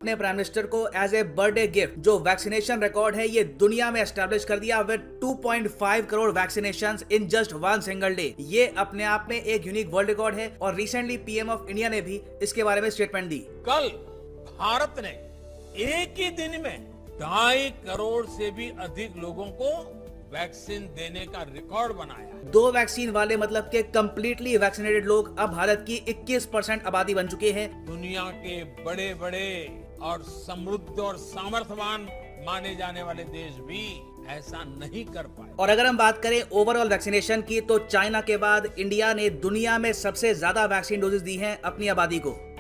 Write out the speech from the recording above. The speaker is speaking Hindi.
अपने प्राइम मिनिस्टर को एज ए बर्थडे गिफ्ट जो वैक्सीनेशन रिकॉर्ड है ये दुनिया में एस्टैब्लिश कर दिया with 2.5 crore vaccinations in just one single day. ये अपने आप में एक यूनिक वर्ल्ड रिकॉर्ड है और रिसेंटली पीएम ऑफ इंडिया ने भी इसके बारे में स्टेटमेंट दी। कल भारत ने एक ही दिन में 2.5 करोड़ से भी अधिक लोगों को वैक्सीन देने का रिकॉर्ड बनाया। 2 वैक्सीन वाले मतलब के कंप्लीटली वैक्सीनेटेड लोग अब भारत की 21% आबादी बन चुके हैं। दुनिया के बड़े बड़े और समृद्ध और सामर्थ्यवान माने जाने वाले देश भी ऐसा नहीं कर पाए। और अगर हम बात करें ओवरऑल वैक्सीनेशन की तो चाइना के बाद इंडिया ने दुनिया में सबसे ज्यादा वैक्सीन डोजेस दी हैं अपनी आबादी को।